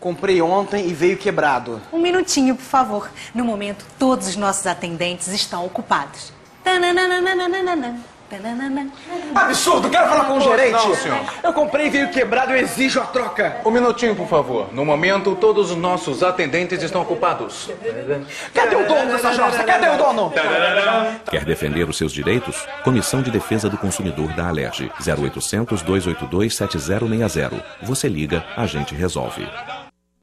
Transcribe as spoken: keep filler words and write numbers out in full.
Comprei ontem e veio quebrado. Um minutinho, por favor. No momento, todos os nossos atendentes estão ocupados. Tananana. Absurdo! Quero falar com o gerente! Não, senhor. Eu comprei e veio quebrado, eu exijo a troca! Um minutinho, por favor. No momento, todos os nossos atendentes estão ocupados. Cadê o dono dessa jossa? Cadê o dono? Quer defender os seus direitos? Comissão de Defesa do Consumidor da Alerj. zero oitocentos, dois oito dois, sete zero seis zero. Você liga, a gente resolve.